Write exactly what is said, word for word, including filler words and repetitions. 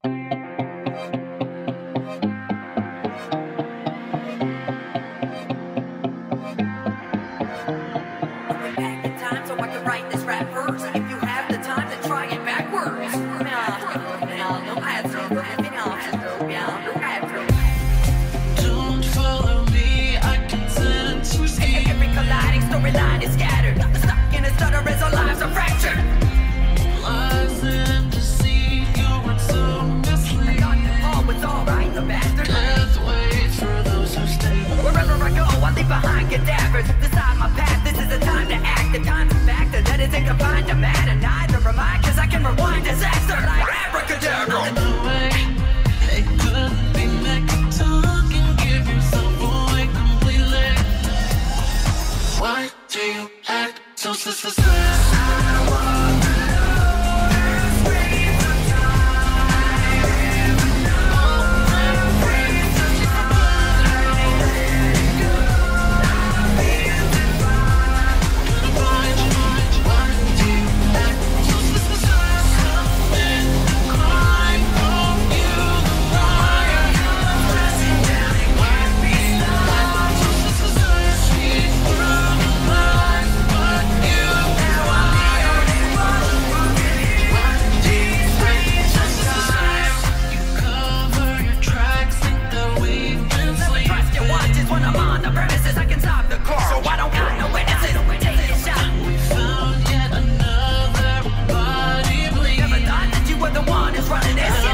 Behind cadavers, decide my path. This is the time to act. The time's a factor that isn't confined to matter. Neither am I, cause I can rewind disaster like abracadabra. No way, it couldn't be meant to talk and give yourself away completely. Why do you act so suspicious? I want running this.